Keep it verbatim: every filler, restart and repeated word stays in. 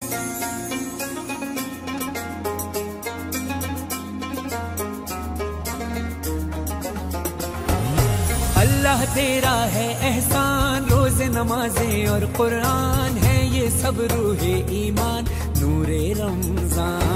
अल्लाह तेरा है एहसान, रोज़े नमाजें और कुरान है ये सब रूहे ईमान, नूरे रमजान।